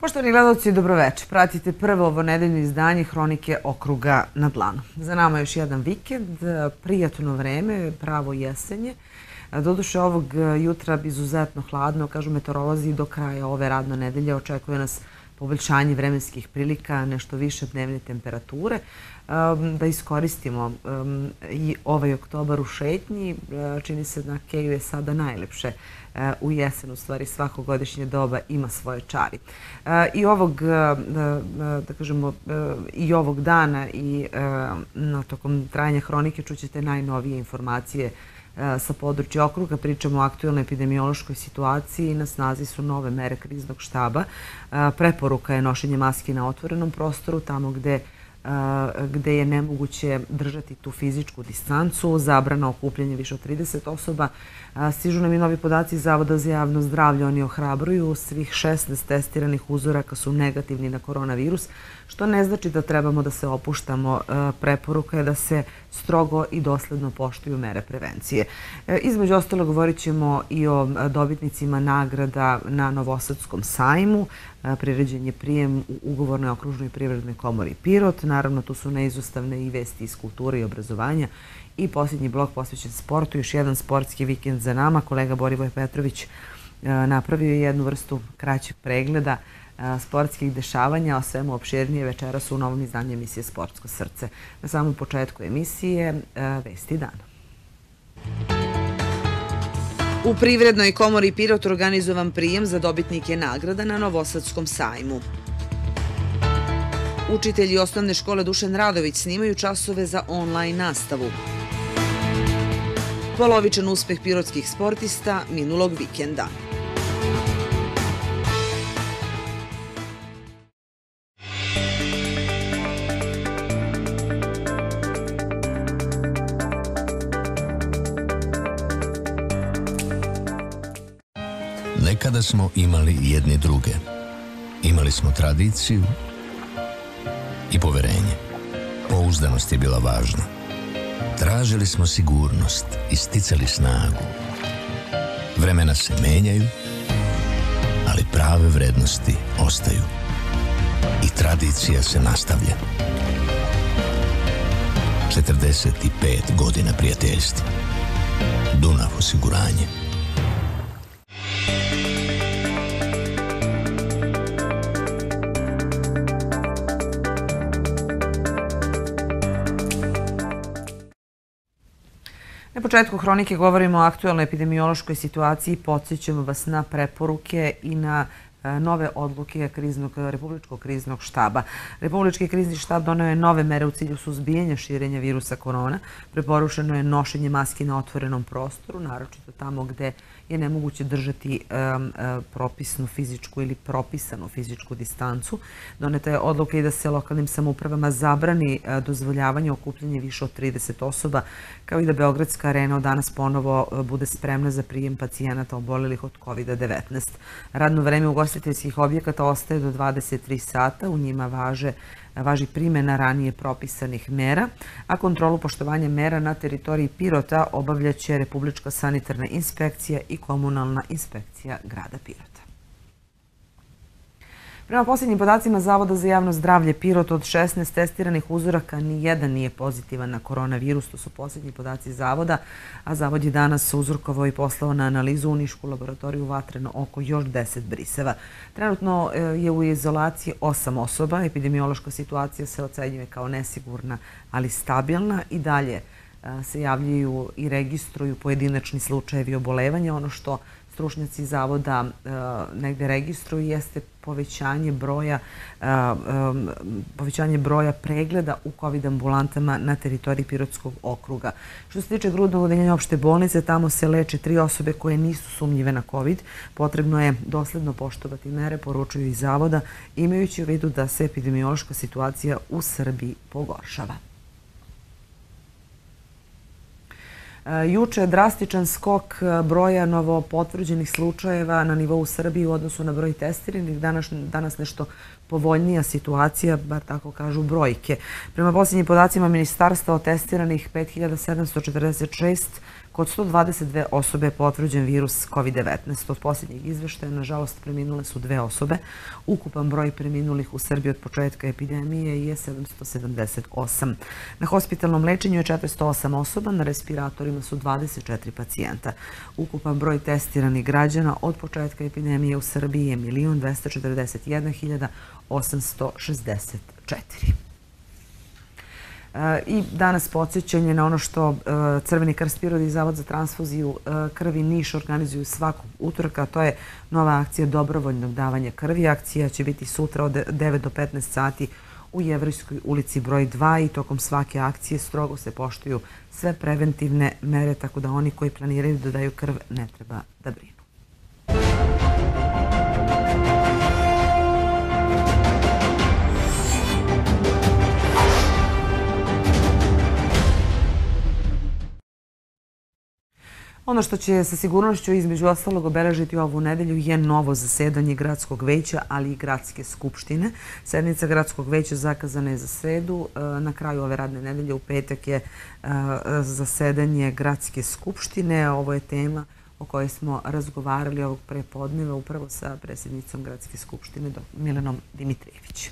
Poštovani gledalci, dobroveče. Pratite prvo ovo nedeljno izdanje Hronike okruga na dlanu. Za nama još jedan vikend, prijatno vreme, pravo jesenje. Doduše ovog jutra izuzetno hladno, kažu meteorolozi, do kraja ove radne nedelje očekuje nas poboljšanje vremenskih prilika, nešto više dnevne temperature. Da iskoristimo i ovaj oktobar u šetnji. Čini se da Keju je sada najlepše u jesen, u stvari svako godišnje doba ima svoje čari. I ovog dana i tokom trajanja hronike čućete najnovije informacije sa područja okruga. Pričamo o aktuelnoj epidemiološkoj situaciji i na snazi su nove mere kriznog štaba. Preporuka je nošenje maski na otvorenom prostoru, tamo gde je nemoguće držati tu fizičku distancu, zabrana okupljanja više od 30 osoba. Stižu nam i novi podaci Zavoda za javno zdravlje. Oni ohrabruju, svih 16 testiranih uzoraka su negativni na koronavirus, što ne znači da trebamo da se opuštamo. Preporuka je da se strogo i dosledno poštuju mere prevencije. Između ostalo govorit ćemo i o dobitnicima nagrada na Novosadskom sajmu. Priređen je prijem u Ugovornoj okružnoj privrednoj komori Pirot. Naravno, tu su neizostavne i vesti iz kulture i obrazovanja. I posljednji blok posvećen sportu, još jedan sportski vikend za nama. Kolega Borivoj Petrović napravio je jednu vrstu kraćeg pregleda sportskih dešavanja, o svemu opširnije večeras u novom izdanju emisije Sportsko srce. Na samom početku emisije vesti dana. U Privrednoj komori Pirot organizovan prijem za dobitnike nagrada na Novosadskom sajmu. Učitelji osnovne škole Dušan Radović snimaju časove za online nastavu. Polovičan uspeh pirotskih sportista minulog vikenda. Nekada smo imali jedni druge. Imali smo tradiciju i poverenje. Pouzdanost je bila važna. Tražili smo sigurnost i sticali snagu. Vremena se menjaju, ali prave vrednosti ostaju. I tradicija se nastavlja. 45 godina prijateljstva. Dunav osiguranje. Na početku hronike govorimo o aktuelnoj epidemiološkoj situaciji. Podsjećamo vas na preporuke i na nove odluke Republičkog kriznog štaba. Republički krizni štab doneo je nove mere u cilju suzbijanja širenja virusa korona. Preporučeno je nošenje maski na otvorenom prostoru, naročito tamo gde je nemoguće držati propisnu fizičku ili propisanu fizičku distancu. Doneta je odluka i da se lokalnim samoupravama zabrani dozvoljavanje okupljanja više od 30 osoba, kao i da Beogradska arena od danas ponovo bude spremna za prijem pacijenata obolelih od COVID-19. Radno vreme ugostiteljskih objekata ostaje do 23 sata, u njima važi primjena ranije propisanih mera, a kontrolu poštovanja mera na teritoriji Pirota obavljaće Republička sanitarna inspekcija i komunalna inspekcija grada Pirota. Prema posljednjim podacima Zavoda za javno zdravlje Pirot, od 16 testiranih uzoraka nijedan nije pozitivan na koronavirus. To su posljednji podaci Zavoda, a Zavod je danas uzorkovao i poslao na analizu u Nišku laboratoriju Vatreno oko još 10 briseva. Trenutno je u izolaciji 8 osoba. Epidemiološka situacija se ocenjuje kao nesigurna, ali stabilna. I dalje se javljaju i registruju pojedinačni slučajevi obolevanja. Ono što stručnjaci Zavoda negde registruju jeste povećanje broja pregleda u COVID ambulantama na teritoriji Pirotskog okruga. Što se tiče grudnog odeljenja opšte bolnice, tamo se leče 3 osobe koje nisu sumnjive na COVID. Potrebno je dosledno poštovati mere, poručuju iz Zavoda, imajući u vidu da se epidemiološka situacija u Srbiji pogoršava. Juče je drastičan skok broja novopotvrđenih slučajeva na nivou Srbije u odnosu na broj testiranih. Danas nešto povoljnija situacija, bar tako kažu brojke. Prema posljednjim podacima ministarstva, od testiranih 5746 Kod 122 osobe je potvrđen virus COVID-19. Od posljednjeg izveštaja, nažalost, preminule su 2 osobe. Ukupan broj preminulih u Srbiji od početka epidemije je 778. Na hospitalnom lečenju je 408 osoba, na respiratorima su 24 pacijenta. Ukupan broj testiranih građana od početka epidemije u Srbiji je 1.241.864. I danas podsjećanje na ono što Crveni krst Pirot i Zavod za transfuziju krvi Niš organizuju svakog utorka, a to je nova akcija dobrovoljnog davanja krvi. Akcija će biti sutra od 9 do 15 sati u Jevrejskoj ulici broj 2 i tokom svake akcije strogo se poštuju sve preventivne mere, tako da oni koji planiraju da daju krv ne treba da brinu. Ono što će sa sigurnošću između ostalog obeležiti ovu nedelju je novo zasedanje Gradskog veća, ali i Gradske skupštine. Sednica Gradskog veća zakazana je za sredu. Na kraju ove radne nedelje u petak je zasedanje Gradske skupštine. Ovo je tema o kojoj smo razgovarali ovog prepodneva upravo sa predsjednicom Gradske skupštine Milanom Dimitrijević.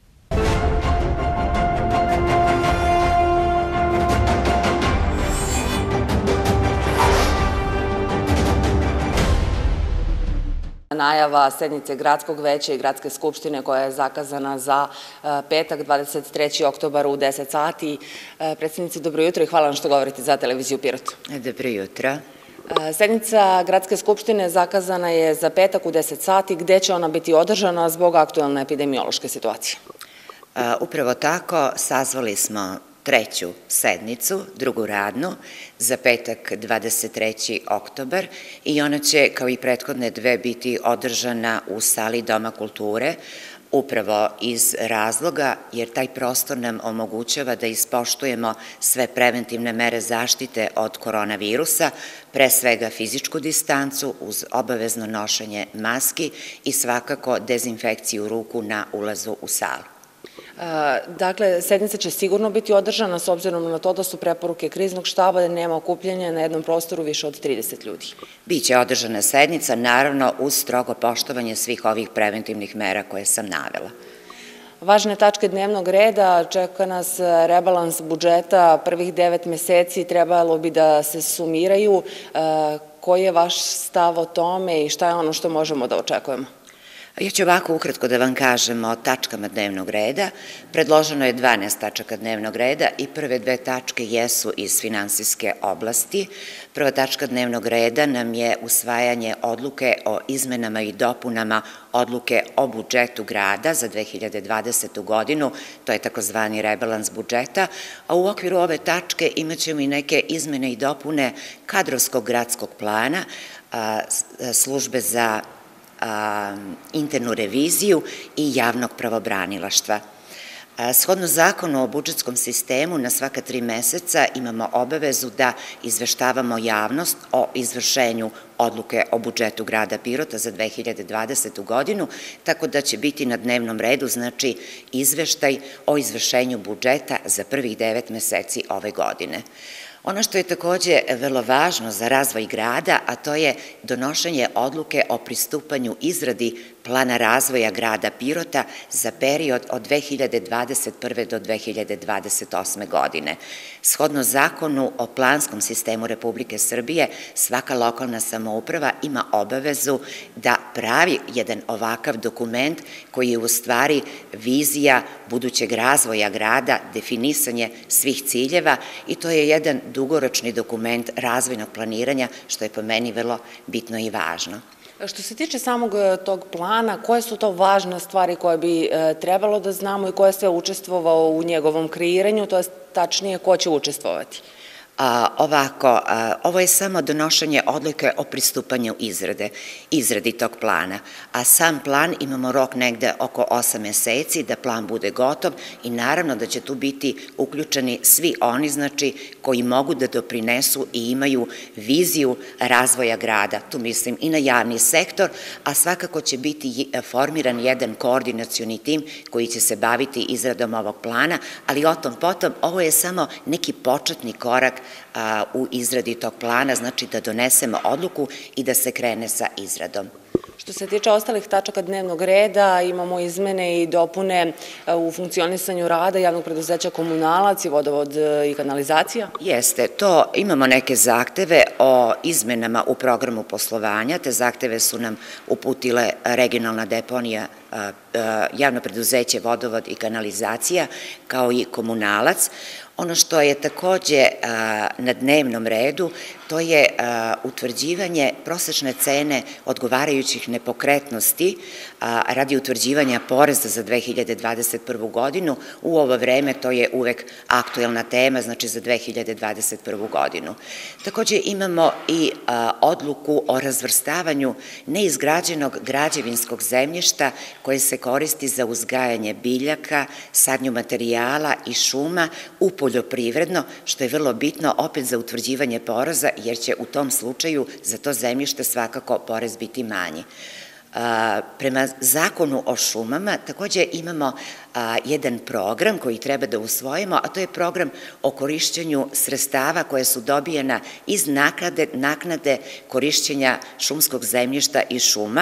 Najava sednice Gradskog veća i Gradske skupštine koja je zakazana za petak 23. oktobar u 10 sati. Predsjednice, dobro jutro i hvala vam što govorite za televiziju Pirot. Dobro jutro. Sednica Gradske skupštine zakazana je za petak u 10 sati. Gde će ona biti održana zbog aktualne epidemiološke situacije? Upravo tako, sazvali smo treću sednicu, drugu radnu, za petak 23. oktobar i ona će, kao i prethodne dve, biti održana u sali Doma kulture, upravo iz razloga jer taj prostor nam omogućava da ispoštujemo sve preventivne mere zaštite od koronavirusa, pre svega fizičku distancu uz obavezno nošenje maski i svakako dezinfekciju ruku na ulazu u salu. Dakle, sednica će sigurno biti održana s obzirom na to da su preporuke kriznog štaba da nema okupljanja na jednom prostoru više od 30 ljudi. Biće održana sednica, naravno uz strogo poštovanje svih ovih preventivnih mera koje sam navela. Važne tačke dnevnog reda, čeka nas rebalans budžeta, prvih 9 meseci trebalo bi da se sumiraju. Koji je vaš stav o tome i šta je ono što možemo da očekujemo? Ja ću ovako ukratko da vam kažem o tačkama dnevnog reda. Predloženo je 12 tačaka dnevnog reda i prve 2 tačke jesu iz finansijske oblasti. Prva tačka dnevnog reda nam je usvajanje odluke o izmenama i dopunama odluke o budžetu grada za 2020. godinu, to je takozvani rebalans budžeta, a u okviru ove tačke imat ćemo i neke izmene i dopune kadrovskog gradskog plana, službe za internu reviziju i javnog pravobranilaštva. Shodno zakonu o budžetskom sistemu, na svaka 3 meseca imamo obavezu da izveštavamo javnost o izvršenju odluke o budžetu grada Pirota za 2020. godinu, tako da će biti na dnevnom redu, znači, izveštaj o izvršenju budžeta za prvih 9 meseci ove godine. Ono što je takođe vrlo važno za razvoj grada, a to je donošenje odluke o pristupanju izradi plana razvoja grada Pirota za period od 2021. do 2028. godine. Shodno zakonu o planskom sistemu Republike Srbije, svaka lokalna samouprava ima obavezu da pravi jedan ovakav dokument koji je u stvari vizija budućeg razvoja grada, definisanje svih ciljeva i to je jedan dugoročni dokument razvojnog planiranja, što je po meni vrlo bitno i važno. Što se tiče samog tog plana, koje su to važne stvari koje bi trebalo da znamo i ko je sve učestvovao u njegovom kreiranju, to je tačnije ko će učestvovati? Ovako, ovo je samo donošenje odluke o pristupanju izradi tog plana, a sam plan imamo rok negde oko 8 meseci da plan bude gotov i naravno da će tu biti uključeni svi oni, znači, koji mogu da doprinesu i imaju viziju razvoja grada. Tu mislim i na javni sektor, a svakako će biti formiran jedan koordinacioni tim koji će se baviti izradom ovog plana, ali o tom potom ovo je samo neki početni korak u izradi tog plana, znači da donesemo odluku i da se krene sa izradom. Što se tiče ostalih tačaka dnevnog reda, imamo izmene i dopune u funkcionisanju rada javnog preduzeća Komunalac i Vodovod i kanalizacija? Jeste, to imamo neke zahteve o izmenama u programu poslovanja, te zahteve su nam uputile regionalna deponija, javno preduzeće Vodovod i kanalizacija, kao i Komunalac. Ono što je takođe na dnevnom redu, to je utvrđivanje prosečne cene odgovarajućih nepokretnosti radi utvrđivanja poreza za 2021. godinu. U ovo vreme to je uvek aktuelna tema, znači za 2021. godinu. Takođe imamo i odluku o razvrstavanju neizgrađenog građevinskog zemljišta koje se koristi za uzgajanje biljaka, sadnju materijala i šuma u poljoprivredno, što je vrlo bitno opet za utvrđivanje poreza, jer će u tom slučaju za to zemljište svakako porez biti manji. Prema zakonu o šumama takođe imamo jedan program koji treba da usvojimo, a to je program o korišćenju sredstava koje su dobijena iz naknade korišćenja šumskog zemljišta i šuma.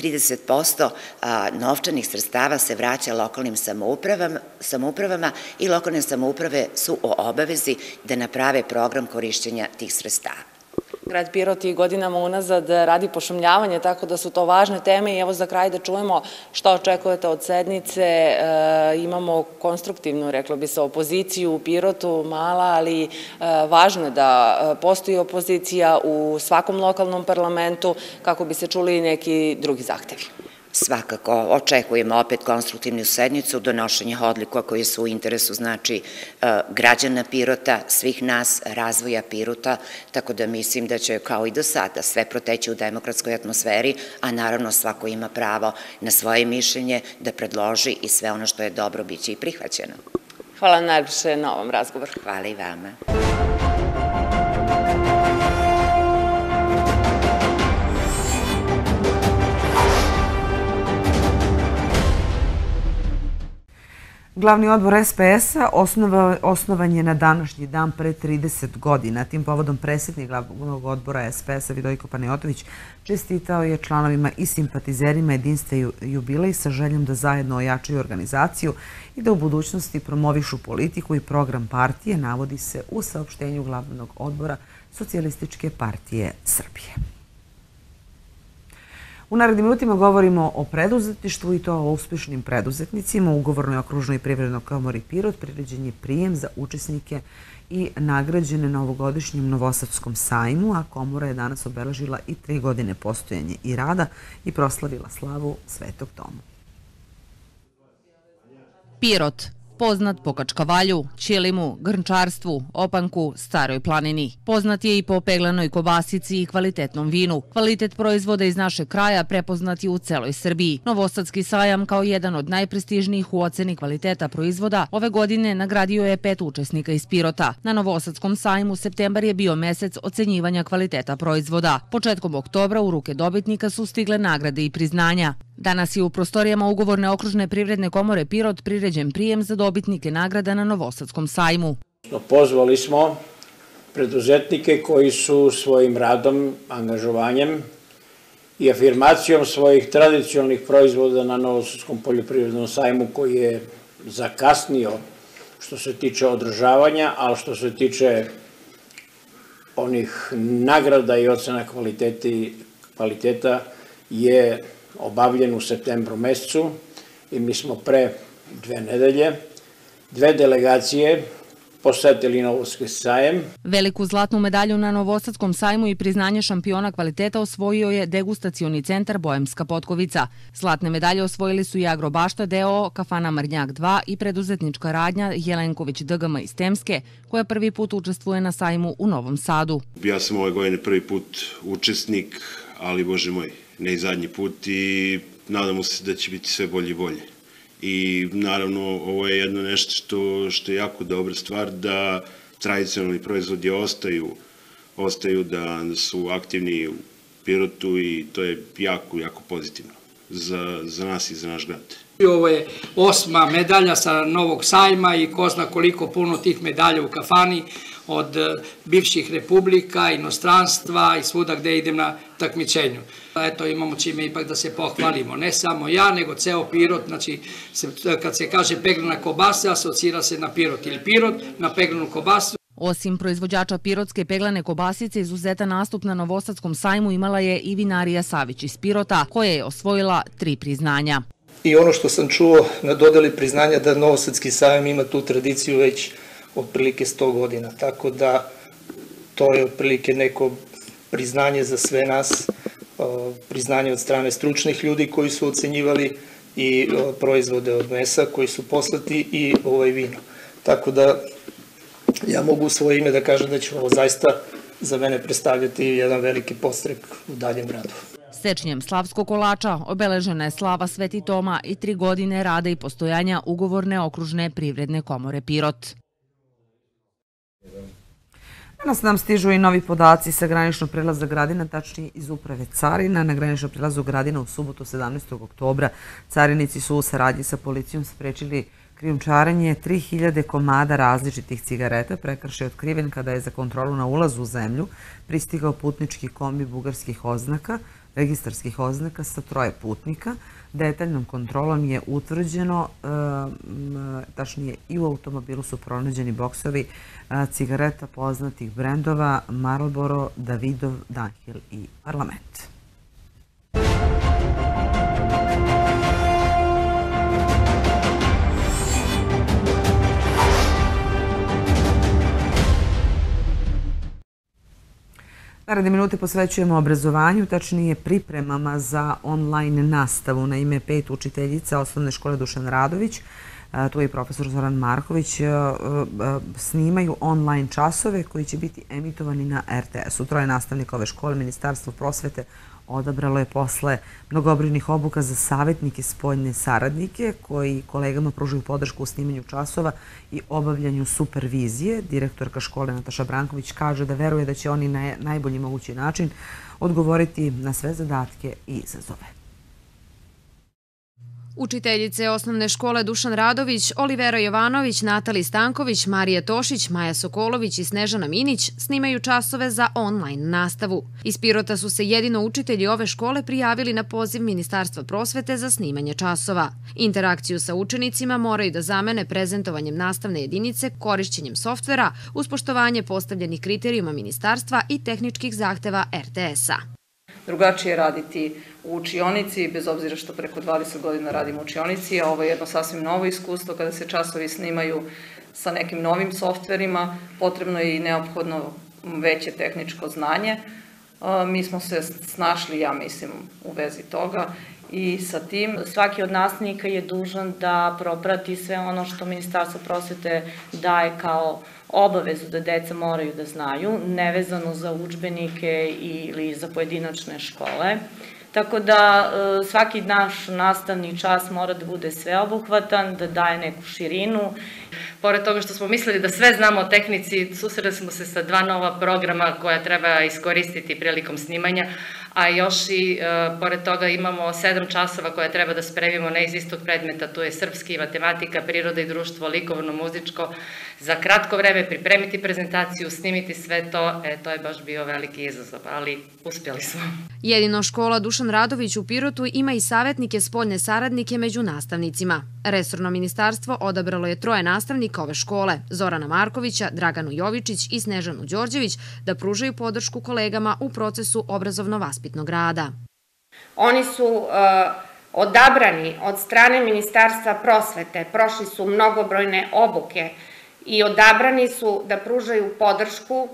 30% novčanih sredstava se vraća lokalnim samoupravama i lokalne samouprave su u obavezi da naprave program korišćenja tih sredstava. Grad Pirot i godinama unazad radi pošumljavanje, tako da su to važne teme i evo za kraj da čujemo šta očekujete od sednice. Imamo konstruktivnu, reklo bi se, opoziciju u Pirotu, mala, ali važno je da postoji opozicija u svakom lokalnom parlamentu kako bi se čuli neki drugi zahtevi. Svakako, očekujemo opet konstruktivnu sednicu, donošenje odluka koji su u interesu, znači, građana Pirota, svih nas, razvoja Pirota, tako da mislim da će, kao i do sada, sve proteći u demokratskoj atmosferi, a naravno svako ima pravo na svoje mišljenje da predloži i sve ono što je dobro biće i prihvaćeno. Hvala najljepše na ovom razgovoru. Hvala i vama. Glavni odbor SPS-a osnovan je na današnji dan pre 30 godina. Tim povodom predsjednik glavnog odbora SPS-a Vidojko Panajotović čestitao je članovima i simpatizerima jedinstva jubilej sa željom da zajedno ojačaju organizaciju i da u budućnosti promovišu politiku i program partije, navodi se u saopštenju glavnog odbora Socijalističke partije Srbije. U narednim minutima govorimo o preduzetništvu i to o uspješnim preduzetnicima. U Ugovornoj okružnoj privrednoj komori Pirot priređen je prijem za učesnike i nagrađene na ovogodišnjem Novosadskom sajmu, a komora je danas obeležila i 3 godine postojanja i rada i proslavila slavu Svetog Doma. Pirot, poznat po kačkavalju, ćilimu, grnčarstvu, opanku, staroj planini. Poznat je i po peglanoj kobasici i kvalitetnom vinu. Kvalitet proizvoda iz našeg kraja prepoznat je u celoj Srbiji. Novosadski sajam kao jedan od najprestižnijih u oceni kvaliteta proizvoda ove godine nagradio je 5 učesnika iz Pirota. Na Novosadskom sajmu septembar je bio mesec ocenjivanja kvaliteta proizvoda. Početkom oktobra u ruke dobitnika su stigle nagrade i priznanja. Danas je u prostorijama Ugovorne okružne privredne komore Pirot priređen prijem za dobitnike nagrada na Novosadskom sajmu. Pozvali smo preduzetnike koji su svojim radom, angažovanjem i afirmacijom svojih tradicionalnih proizvoda na Novosadskom poljoprivrednom sajmu, koji je zakasnio što se tiče održavanja, ali što se tiče onih nagrada i ocena kvaliteta je obavljen u septembru mesecu i mi smo pre 2 nedelje 2 delegacije posetili Novosadski sajem. Veliku zlatnu medalju na Novosadskom sajmu i priznanje šampiona kvaliteta osvojio je degustacioni centar Bojemska Potkovica. Zlatne medalje osvojili su i Agrobašta d.o.o., kafana Mrnjak 2 i preduzetnička radnja Jelenković DGM iz Temske, koja prvi put učestvuje na sajmu u Novom Sadu. Ja sam ove godine prvi put učesnik, ali bože moj, ne i zadnji put, i nadamo se da će biti sve bolje i bolje. I naravno ovo je jedno nešto što je jako dobra stvar, da tradicionalni proizvodi ostaju, da su aktivni u Pirotu, i to je jako, jako pozitivno za nas i za naš grad. Ovo je 8. medalja sa Novog sajma i ko zna koliko puno tih medalja u kafani. od bivših republika, inostranstva i svuda gde idem na takmičenju. Eto, imamo čime ipak da se pohvalimo. Ne samo ja, nego ceo Pirot. Znači, kad se kaže peglana kobasa, asocira se na Pirot ili Pirot na peglanu kobasu. Osim proizvođača pirotske peglane kobasice, izuzetan nastup na Novosadskom sajmu imala je i vinarija Savić iz Pirota, koja je osvojila 3 priznanja. I ono što sam čuo na dodeli priznanja da Novosadski sajam ima tu tradiciju već otprilike 100 godina, tako da to je otprilike neko priznanje za sve nas, priznanje od strane stručnih ljudi koji su ocenjivali i proizvode od mesa koji su poslati i vino. Tako da ja mogu u svoje ime da kažem da će ovo zaista za mene predstavljati jedan veliki podstrek u daljem radu. Sečnjem slavskog kolača obeležena je slava Sveti Toma i 3 godine rada i postojanja ugovorne okružne privredne komore Pirot. Danas nam stižu i novi podaci sa graničnog prelaza Gradina, tačnije iz uprave Carina. Na graničnom prelazu Gradina u subotu 17. oktobra carinici su u saradnji sa policijom sprečili krijumčarenje 3000 komada različitih cigareta. Prekršaj je otkriven kada je za kontrolu na ulazu u zemlju pristigao putnički kombi bugarskih oznaka, registarskih oznaka sa 3 putnika. Detaljnom kontrolom je utvrđeno, tačnije i u automobilu su pronađeni boksovi cigareta poznatih brendova Marlboro, Davidoff, Dunhill i Parlament. Naredne minute posvećujemo obrazovanju, tačnije pripremama za online nastavu. Naime, 5 učiteljica osnovne škole Dušan Radović, tu je i profesor Zoran Marković, snimaju online časove koji će biti emitovani na RTS-u. 3 nastavnika ove škole Ministarstvo prosvete odabralo je posle mnogobrojnih obuka za savjetnike spoljne saradnike koji kolegama pružaju podršku u snimanju časova i obavljanju supervizije. Direktorka škole Nataša Branković kaže da veruje da će oni na najbolji mogući način odgovoriti na sve zadatke i izazove. Učiteljice osnovne škole Dušan Radović, Olivera Jovanović, Natali Stanković, Marija Tošić, Maja Sokolović i Snežana Minić snimaju časove za online nastavu. Iz Pirota su se jedino učitelji ove škole prijavili na poziv Ministarstva prosvete za snimanje časova. Interakciju sa učenicima moraju da zamene prezentovanjem nastavne jedinice, korišćenjem softvera, uz poštovanje postavljenih kriterijuma ministarstva i tehničkih zahteva RTS-a. Drugačije raditi u učionici, bez obzira što preko 20 godina radim u učionici, a ovo je jedno sasvim novo iskustvo kada se časovi snimaju sa nekim novim softverima, potrebno je i neophodno veće tehničko znanje. Mi smo se snašli, ja mislim, u vezi toga i sa tim svaki od nastavnika je dužan da proprati sve ono što Ministarstvo prosvete daje kao obavezu da deca moraju da znaju, nevezano za udžbenike ili za pojedinačne škole. Tako da svaki naš nastavni čas mora da bude sveobuhvatan, da daje neku širinu. Pored toga što smo mislili da sve znamo o tehnici, susreli smo se sa 2 nova programa koja treba iskoristiti prilikom snimanja, a još i pored toga imamo 7 časova koje treba da spremimo ne iz istog predmeta, tu je srpski, matematika, priroda i društvo, likovno, muzičko. Za kratko vreme pripremiti prezentaciju, snimiti sve to, to je baš bio veliki izazov, ali uspjeli smo. Jedino škola Dušan Radović u Pirotu ima i savjetnike spoljne saradnike među nastavnicima. Resorno ministarstvo odabralo je 3 nastavnika ove škole, Zorana Markovića, Draganu Jovičić i Snežanu Đorđević, da pružaju podršku kolegama u procesu obrazovno-vaspitnog rada. Oni su odabrani od strane Ministarstva prosvete, prošli su mnogobrojne obuke i odabrani su da pružaju podršku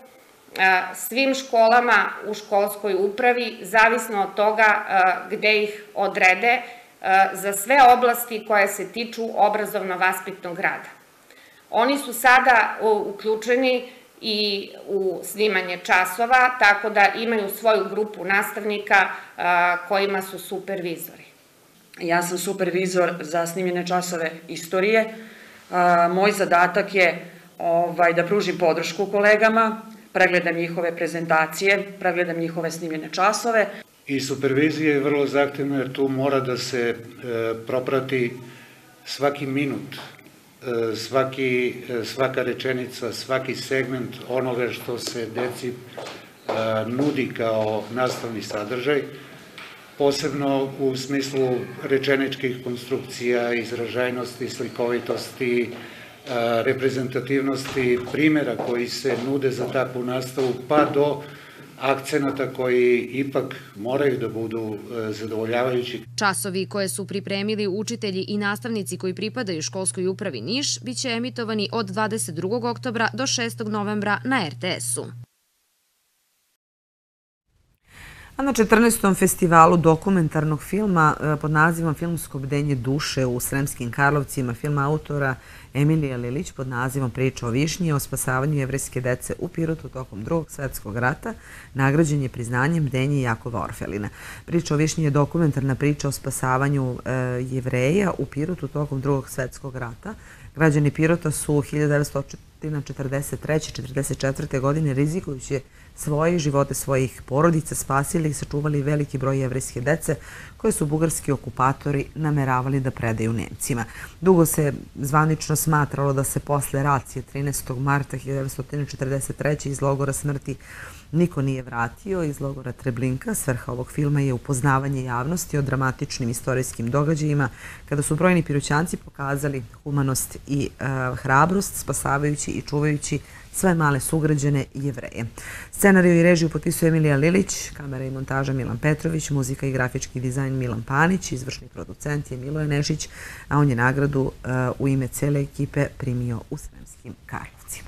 svim školama u školskoj upravi, zavisno od toga gde ih odrede, za sve oblasti koje se tiču obrazovno-vaspitnog rada. Oni su sada uključeni i u snimanje časova, tako da imaju svoju grupu nastavnika kojima su supervizori. Ja sam supervizor za snimljene časove istorije. Moj zadatak je da pružim podršku kolegama, pregledam njihove prezentacije, pregledam njihove snimljene časove. I supervizija je vrlo zahtevna jer tu mora da se proprati svaki minut svaka rečenica, svaki segment onoga što se deci nudi kao nastavni sadržaj, posebno u smislu rečeničkih konstrukcija, izražajnosti, slikovitosti, reprezentativnosti primjera koji se nude za takvu nastavu, pa do akcenata koji ipak moraju da budu zadovoljavajući. Časovi koje su pripremili učitelji i nastavnici koji pripadaju školskoj upravi Niš biće emitovani od 22. oktobra do 6. novembra na RTS-u. A na 14. festivalu dokumentarnog filma pod nazivom Filmsko bdenje duše u Sremskim Karlovcima, film autora Emilija Lilić pod nazivom Priča o višnji o spasavanju jevrejske dece u Pirotu tokom Drugog svetskog rata, nagrađen je priznanjem Bdenje Jakova Orfelina. Priča o višnji je dokumentarna priča o spasavanju Jevreja u Pirotu tokom Drugog svetskog rata. Građani Pirota su 1943-1944. godine rizikujući svoje živote svojih porodica spasili i sačuvali veliki broj jevrejske dece koje su bugarski okupatori nameravali da predaju Nemcima. Dugo se zvanično smatralo da se posle racije 13. marta 1943. iz logora smrti niko nije vratio. Iz logora Treblinka svrha ovog filma je upoznavanje javnosti o dramatičnim istorijskim događajima kada su brojni Piroćanci pokazali humanost i hrabrost spasavajući i čuvajući sve male sugrađane Jevreje. Scenariju i režiju potpisuje Emilija Lilić, kamera i montaža Milan Petrović, muzika i grafički dizajn Milan Panić, izvršni producent je Miloje Nešić, a on je nagradu u ime cele ekipe primio u Sremskim Karlovcima.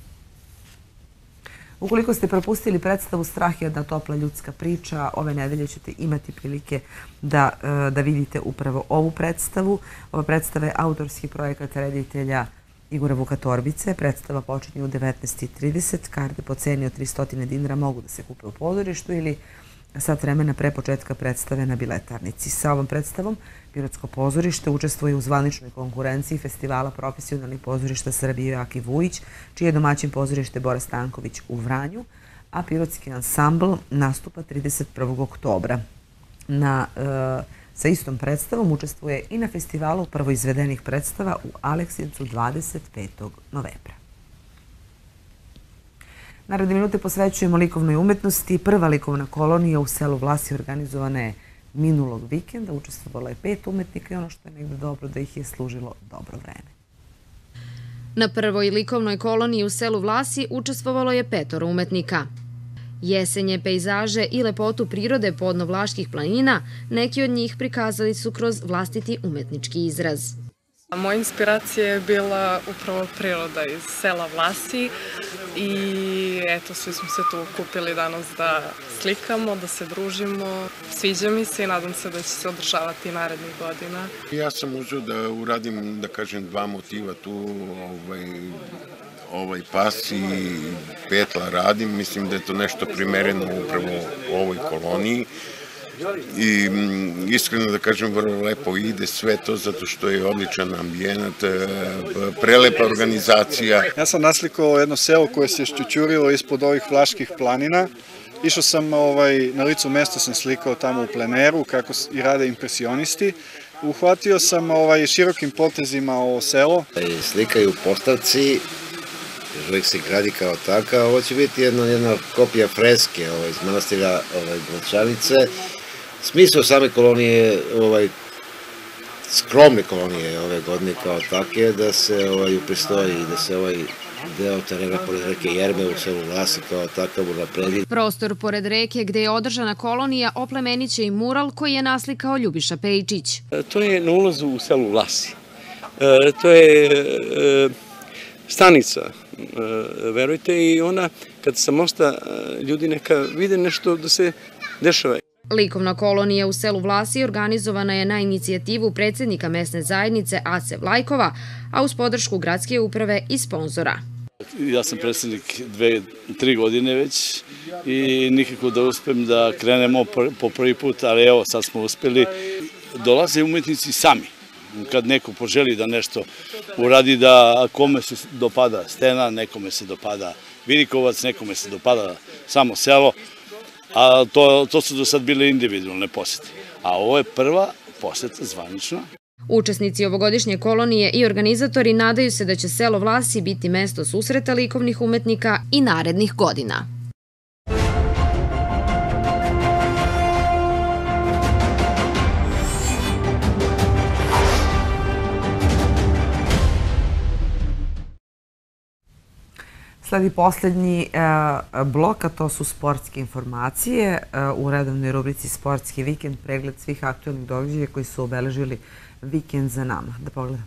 Ukoliko ste propustili predstavu Strah je jedna topla ljudska priča, ove nedelje ćete imati prilike da vidite upravo ovu predstavu. Ova predstava je autorski projekat reditelja Igora Vukatorbice. Predstava počinje u 19:30. Karte po ceni od 300 dinara mogu da se kupe u pozorištu ili sat vremena pre početka predstave na biletarnici. Sa ovom predstavom Pirotsko pozorište učestvuje u zvaničnoj konkurenciji Festivala profesionalnih pozorišta Srbije Joaki Vujić, čiji je domaćin pozorište Bora Stanković u Vranju, a Pirotski ansambl nastupa 31. oktobra. Sa istom predstavom učestvuje i na festivalu prvoizvedenih predstava u Aleksijevcu 25. novembra. Naredne minute posvećujemo likovnoj umetnosti. Prva likovna kolonija u selu Vlasi organizovana je minulog vikenda. Učestvovalo je 5 umetnika i ono što je negde dobro da ih je služilo dobro vreme. Na prvoj likovnoj koloniji u selu Vlasi učestvovalo je 5 umetnika. Jesenje, pejzaže i lepotu prirode podnovlaških planina, neki od njih prikazali su kroz vlastiti umetnički izraz. Moja inspiracija je bila upravo priroda iz sela Vlasi i eto, svi smo se tu okupili danas da slikamo, da se družimo. Sviđa mi se i nadam se da će se održavati i narednih godina. Ja sam uzeo da uradim, da kažem, 2 motiva tu, ovaj pas i petla radim. Mislim da je to nešto primereno upravo u ovoj koloniji. I iskreno da kažem, vrlo lepo ide sve to zato što je odličan ambijent, prelepa organizacija. Ja sam naslikao jedno selo koje se šćućurilo ispod ovih Vlaških planina. Išao sam na licu mesta, sam slikao tamo u pleneru kako i rade impresionisti. Uhvatio sam širokim potezima ovo selo. Slikaju postavci, uvijek se gradi kao taka. Ovo će biti jedna kopija freske iz manastira Gračanice. Smisao same kolonije, skromne kolonije ove godine kao take, da se upristoji i da se ovaj deo terena pored reke Jerme u selu Vlasi kao takav unapredi. Prostor pored reke gde je održana kolonija oplemeniće i mural koji je naslikao Ljubiša Pejčić. To je na ulazu u selu Vlasi. To je stanica, verujte, i ona kad sa mosta ljudi neka vide nešto da se dešava. Likovna kolonija u selu Vlasi organizovana je na inicijativu predsjednika mesne zajednice Ace Vlajkova, a uz podršku gradske uprave i sponzora. Ja sam predsjednik 2-3 godine već i nikako da uspem da krenemo po prvi put, ali evo sad smo uspeli. Dolaze umetnici sami. Kad neko poželi da nešto uradi, da kome se dopada stena, nekome se dopada vidikovac, nekome se dopada samo selo, a to su do sad bile individualne posete. A ovo je prva poseta zvanična. Učesnici ovogodišnje kolonije i organizatori nadaju se da će selo Vlasi biti mesto susreta likovnih umetnika i narednih godina. Sledi poslednji blok, a to su sportske informacije. U redovnoj rubrici Sportski vikend pregled svih aktualnih događaja koji su obeležili vikend za nama. Da pogledamo.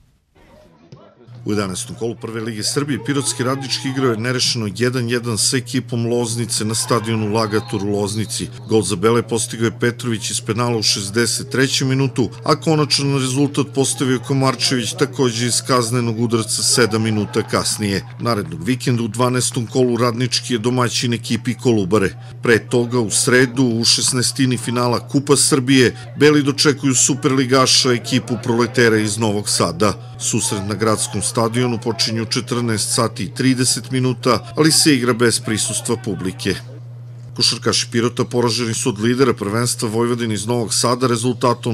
U 11. kolu Prve lige Srbije Pirotski Radnički igrao je nerešeno 1-1 sa ekipom Loznice na stadionu Lagator u Loznici. Gol za Bele postigao je Petrović iz penala u 63. minutu, a konačan rezultat postavio Komarčević takođe iz kaznenog udarca 7 minuta kasnije. Narednog vikenda u 12. kolu Radnički je domaćin ekipi Kolubare. Pre toga u sredu u 16. finala Kupa Srbije Beli dočekuju superligaša ekipu Proletera iz Novog Sada. Susret na gradskom stadionu počinju 14 sati i 30 minuta, ali se igra bez prisustva publike. Košarkaši Pirota poraženi su od lidera prvenstva Vojvodine iz Novog Sada rezultatom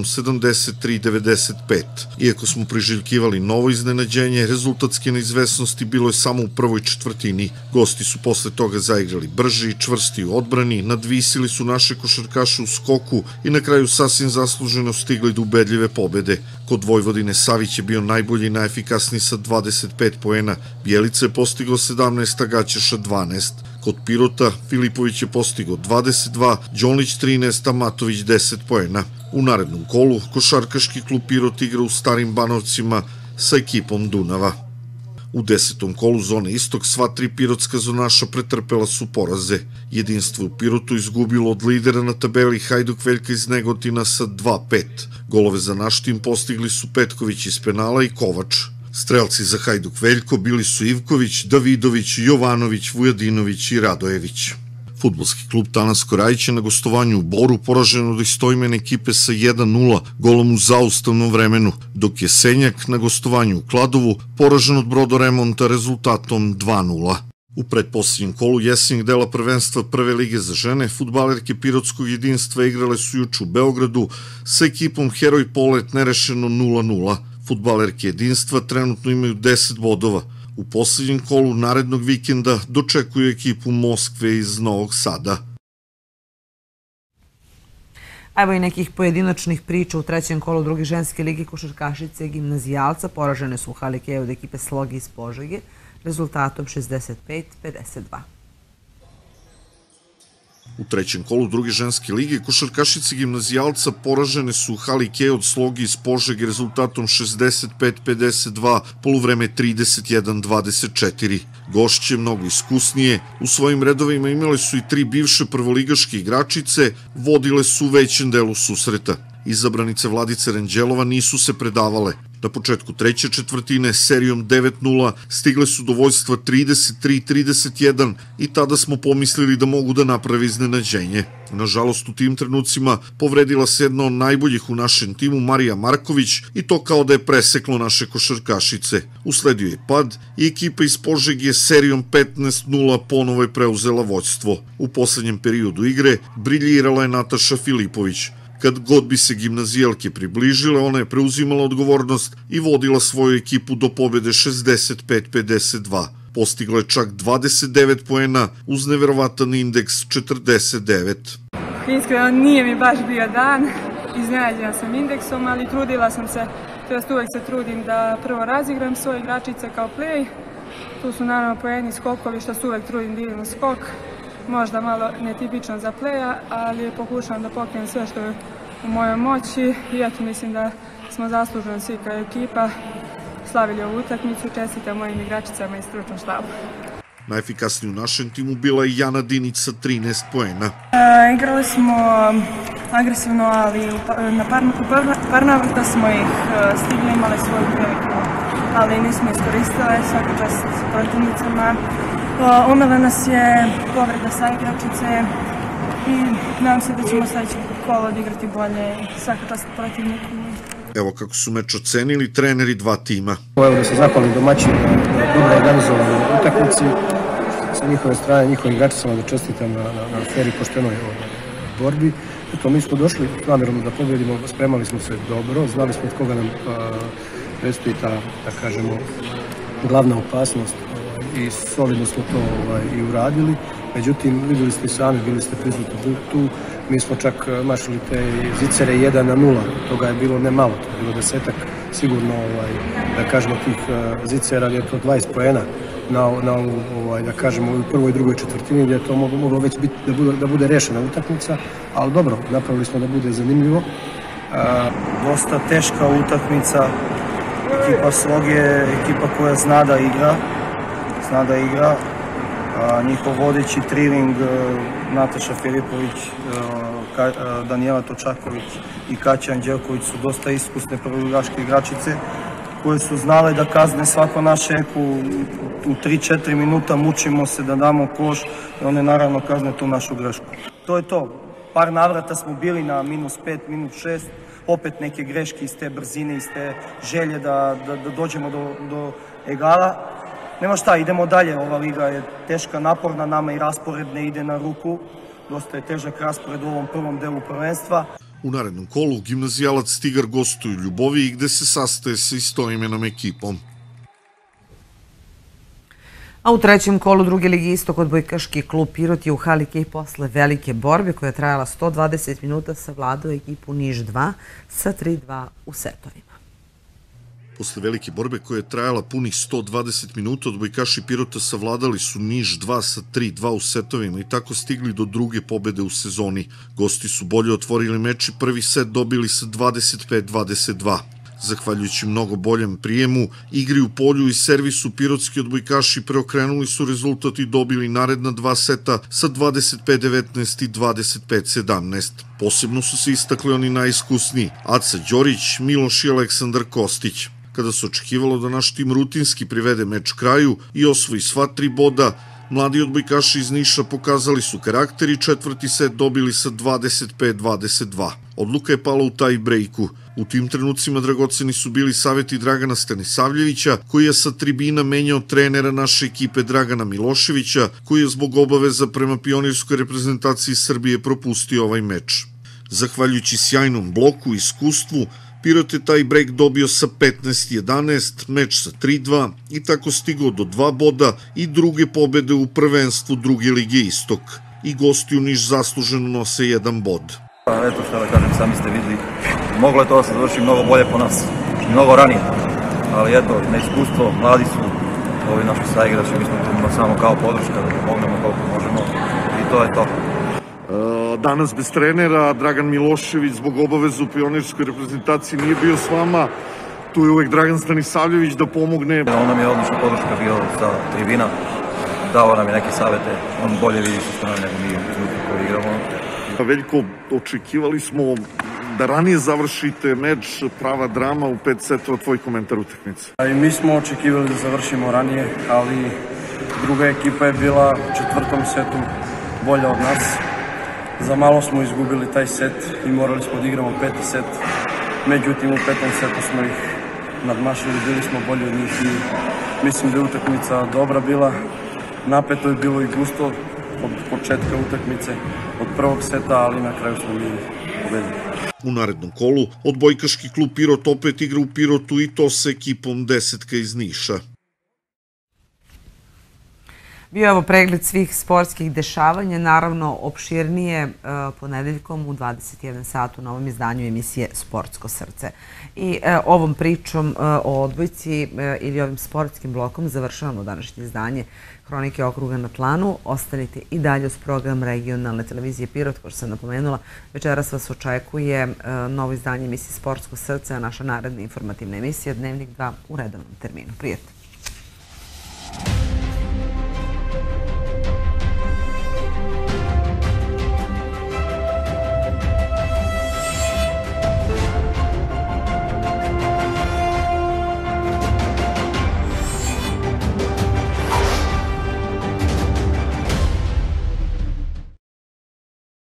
73-95. Iako smo priželjkivali novo iznenađenje, rezultatske neizvesnosti bilo je samo u prvoj četvrtini. Gosti su posle toga zaigrali brži i čvrsti u odbrani, nadvisili su naše košarkaše u skoku i na kraju sasvim zasluženo stigli do ubedljive pobede. Kod Vojvodine Savić je bio najbolji i najefikasniji sa 25 poena, Bjelica je postigao 17, a Gaćeša 12. Kod Pirota Filipović je postigao 22, Đonlić 13, a Matović 10 poena. U narednom kolu košarkaški klub Pirot igra u Starim Banovcima sa ekipom Dunava. U 10. kolu zone Istok sva tri pirotska zonaša pretrpela su poraze. Jedinstvo u Pirotu izgubilo od lidera na tabeli Hajduk Veljka iz Negotina sa 2-5. Golove za naš tim postigli su Petković iz penala i Kovač. Strelci za Hajduk Veljko bili su Ivković, Davidović, Jovanović, Vujadinović i Radojević. Fudbalski klub Tanasko Rajić je na gostovanju u Boru poražen od istoimene ekipe sa 1-0 golom u zaustavnom vremenu, dok je Senjak na gostovanju u Kladovu poražen od Brodoremonta rezultatom 2-0. U predposlednjem kolu jesenjeg dela prvenstva Prve lige za žene, fudbalerke Pirotskog jedinstva igrale su juče u Beogradu sa ekipom Heroj Polet nerešeno 0-0. Fudbalerke jedinstva trenutno imaju 10 bodova. U poslednjem kolu narednog vikenda dočekuju ekipu Moskve iz Novog Sada. Evo i nekih pojedinačnih priča u trećem kolu druge ženske lige košarkašice Gimnazijalca. Poražene su u Halikeju od ekipe Slogi iz Požege rezultatom 65-52. U trećem kolu druge ženske lige košarkašice Gimnazijalca poražene su u Halikeju od Slogi iz Požege rezultatom 65-52, poluvreme 31-24. Gošće, mnogo iskusnije, u svojim redovima imale su i 3 bivše prvoligaške igračice, vodile su u većem delu susreta. Izabranice Vladice Ranđelova nisu se predavale. Na početku treće četvrtine serijom 9-0 stigle su do vođstva 33-31 i tada smo pomislili da mogu da napravi iznenađenje. Nažalost, u tim trenucima povredila se jedna od najboljih u našem timu Marija Marković i to kao da je preseklo naše košarkašice. Usledio je pad i ekipa iz Požege serijom 15-0 ponovo je preuzela vođstvo. U poslednjem periodu igre briljirala je Nataša Filipović. Kad god bi se gimnazijalke približile, ona je preuzimala odgovornost i vodila svoju ekipu do pobede 65-52. Postigla je čak 29 poena uz neverovatan indeks 49. Iskreno nije mi baš bio dan, iznenađena sam indeksom, ali trudila sam se, to uvek se trudim da prvo razigram svoje igračice kao play. Tu su naravno poeni skokovi što se uvek trudim da idem u skok. Možda malo netipično za playa, ali pokušavam da pokrenem sve što je u mojoj moći i eto mislim da smo zasluženo svi kao ekipa slavili ovu utakmicu, čestitam mojim igračicama i stručnom štabu. Najefikasniji u našem timu bila je Jana Dinić sa 13 poena. Igrali smo agresivno, ali na par navrata smo ih stigli, imali svoju priliku, ali nismo iskoristile, svaka čast protivnicama. Umela nas je povreda sa igračice i nadam se da ćemo sledeće kolo odigrati bolje i svaka čast protivniku. Evo kako su meč ocenili treneri dva tima. Evo da se zahvalim domaćin na dobro organizovanoj utakmici. Sa njihove strane, njihovim igračicama da čestitam na fer i poštenoj borbi. Eto, mi smo došli s namjerom da pobedimo, spremali smo se dobro, znali smo od koga nam predstoji ta, da kažemo, glavna opasnost i solidno smo to i uradili. Međutim, vidjeli ste sami, bili ste prisutni tu, mi smo čak mašili te zicere 1-0, toga je bilo ne malo, to je bilo 10-ak, sigurno, da kažemo, tih zicera, je to 20 poena da kažemo, u prvoj i drugoj četvrtini, gdje je to moglo već biti da bude rešena utakmica, ali dobro, napravili smo da bude zanimljivo. Dosta teška utakmica, ekipa Sloge je ekipa koja zna da igra, njihov vodeći triling Nataša Filipović, Danijela Točaković i Kaća Anđelković su dosta iskusne prvoligaške igračice koje su znale da kazne svako naše eku u 3-4 minuta, mučimo se da damo koš i one naravno kazne tu našu grešku. To je to. Par navrata smo bili na -5, -6, opet neke greške iz te brzine, iz te želje da dođemo do egala. Nema šta, idemo dalje, ova liga je teška, naporna, nama i raspored ne ide na ruku, dosta je težak raspored u ovom prvom delu prvenstva. U narednom kolu gimnazijalac Tigar gostuju Ljuboviji gde se sastaje sa istoimenom ekipom. A u trećem kolu druge ligi Istok odbojkaški klub Pirot je u hali Kej posle velike borbe koja je trajala 120 minuta savladao ekipu Niš 2 sa 3-2 u setovima. Posle velike borbe koja je trajala punih 120 minuta, odbojkaši Pirota savladali su Niš 2 sa 3-2 u setovima i tako stigli do druge pobede u sezoni. Gosti su bolje otvorili meč i prvi set dobili sa 25-22. Zahvaljujući mnogo boljem prijemu, igri u polju i servisu, pirotski odbojkaši preokrenuli su rezultat i dobili naredna dva seta sa 25-19 i 25-17. Posebno su se istakli oni najiskusniji, Aca Đorić, Miloš i Aleksandar Kostić. Kada se očekivalo da naš tim rutinski privede meč kraju i osvoji sva 3 boda, mladi odbojkaši iz Niša pokazali su karakter i četvrti set dobili sa 25-22. Odluka je pala u taj brejku. U tim trenucima dragoceni su bili saveti Dragana Stanisavljevića, koji je sa tribina menjao trenera naše ekipe Dragana Miloševića, koji je zbog obaveza prema pionirskoj reprezentaciji Srbije propustio ovaj meč. Zahvaljujući sjajnom bloku i iskustvu, Pirot je taj brejk dobio sa 15-11, meč sa 3-2 i tako stigao do 2 boda i druge pobede u prvenstvu druge lige Istok. I gosti u Niš zasluženo nose 1 bod. Eto što da kažem, sami ste videli, moglo je to da se završi mnogo bolje po nas, mnogo ranije, ali eto, neiskustvo, mladi su ovi naši saigrači, mi smo tu samo kao podrška da pomognemo koliko možemo i to je to. Danas bez trenera, Dragan Milošević zbog obavezu u pionirskoj reprezentaciji nije bio s vama, tu je uvek Dragan Stanisavljević da pomogne. On nam je odlična podrška bio sa tribina, dao nam je neke savete, on bolje vidi sa strane nego mi iznutra koji igramo. Veljko, očekivali smo da ranije završite meč, prava drama u 5 setova, tvoj komentar utakmice. I mi smo očekivali da završimo ranije, ali druga ekipa je bila u četvrtom setu bolja od nas. Za malo smo izgubili taj set i morali smo da igramo 5. set. Međutim, u 5. setu smo ih nadmašili, bili smo bolji od njih i mislim da je utakmica dobra bila. Napeto je bilo i gusto od početka utakmice, od prvog seta, ali na kraju smo mi pobedili. U narednom kolu odbojkaški klub Pirot opet igra u Pirotu i to sa ekipom Desetka iz Niša. Bio je ovo pregled svih sportskih dešavanja, naravno opširnije ponedeljkom u 21 sat u novom izdanju emisije Sportsko srce. I ovom pričom o odbojci ili ovim sportskim blokom završavamo današnje izdanje Hronike okruga na planu. Ostanite i dalje uz program regionalne televizije Pirot, kao što sam napomenula. Večeras vas očekuje novo izdanje emisije Sportsko srce, a naša naredna informativna emisija Dnevnik 2 u redovnom terminu. Prijetno!